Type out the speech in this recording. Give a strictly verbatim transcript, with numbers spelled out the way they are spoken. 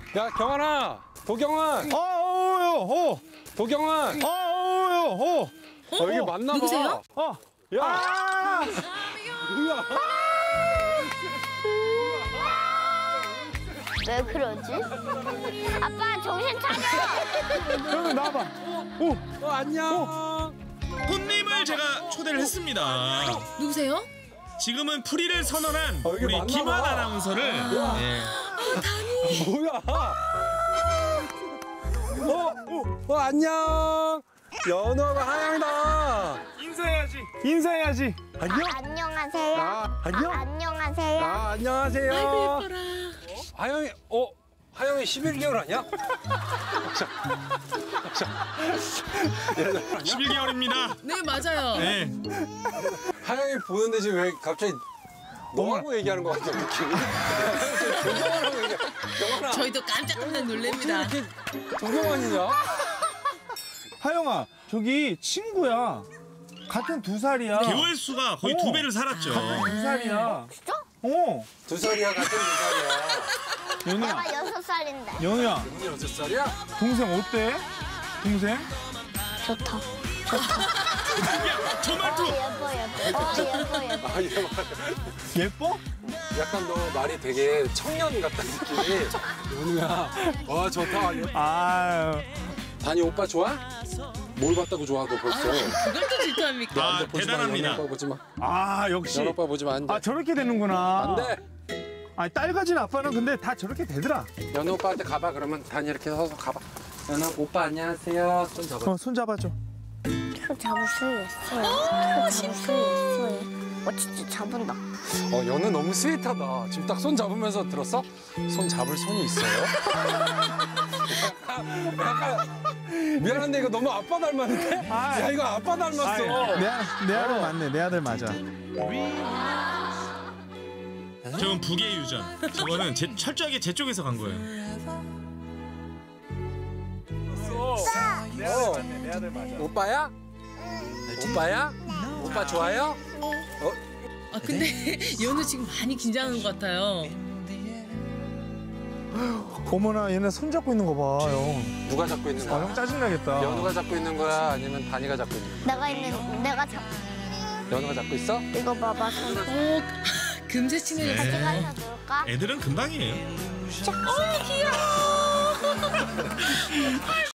야, 경환아! 도경환! 어, 어, 어. 도경환! 어, 어, 어. 어, 이게 맞나 봐. 누구세요? 어. 야! 아! 뭐야? 왜 그러지? 아빠 정신 차려. 여기 나와봐. 오. 어, 안녕! 손님을 제가 초대를 했습니다. 누구세요? 지금은 프리를 선언한 어, 이게 우리 맞나 김한 봐. 아나운서를 예. 뭐야? 어, 어, 어, 안녕! 연어가 하양이다! 인사해야지. 인사해야지. 안녕. 아, 안녕하세요. 아, 안녕? 아, 안녕하세요. 아, 안녕하세요. 아이고 예뻐라. 하영이, 어? 하영이 십일 개월 아니야? 십일 개월입니다. 네 맞아요. 네. 하영이 보는데 지금 왜 갑자기 너하고 얘기하는 것 같아, 느낌이. 도경환하고 얘기해. 경환아. 저희도 깜짝깜짝 놀랍니다. 어떻게 이렇게 도경환이냐? 하영아, 저기 친구야. 같은 두 살이야. 개월 수가 거의 어. 두 배를 살았죠. 두 살이야. 진짜? 어. 두 살이야, 같은 두 살이야. 연우야. 내가 여섯 살인데. 연우야. 언니 여섯 살이야? 동생 어때? 동생? 좋다. 야, 저 말투. 예뻐 예뻐. 어 예뻐 예뻐. 아, 얘 말. 예뻐? 약간 너 말이 되게 청년 같다는 느낌이. 연우야. 와, 좋다. 아. 다니 오빠 좋아? 뭘 봤다고 좋아, 너 벌써. 그걸 또 질투합니까? 아, 보지 마, 대단합니다. 연우 오빠 보지 마. 아, 역시. 연우 오빠 보지 마, 안 돼. 아, 저렇게 되는구나. 안 돼. 아니, 딸 가진 아빠는 근데 다 저렇게 되더라. 연우 오빠한테 가봐, 그러면 다니 이렇게 서서 가봐. 연우 오빠 안녕하세요. 손 잡아. 어, 손 잡아줘. 손 잡을 수 있어요. 손 잡을 수 있어요. 어 진짜 잡은다. 어, 연우 너무 스윗하다. 지금 딱 손 잡으면서 들었어? 손 잡을 손이 있어요? 약간, 약간 미안한데 이거 너무 아빠 닮았는데? 아, 야, 이거 아빠 닮았어. 아, 내, 아- 내 아들 맞네. 내 아들 맞아. 저건 북의 유전. 저거는 제, 철저하게 제 쪽에서 간 거예요. 내 아들 맞네. 내 아들 맞아. 오빠야? 오빠야? 오빠 좋아요? 어? 아 근데 연우 지금 많이 긴장하는 것 같아요. 어머나, 얘네 손 잡고 있는 거 봐, 형. 누가 잡고 있는 아, 거야? 형 짜증나겠다. 연우가 잡고 있는 거야? 아니면 다니가 잡고 있는 거야? 내가 있는 내가 잡. 연우가 잡고 있어? 이거 봐봐 손. 오 금세 친해졌어요. 네. 같이 가서 놀까? 애들은 금방이에요. 어 귀여워.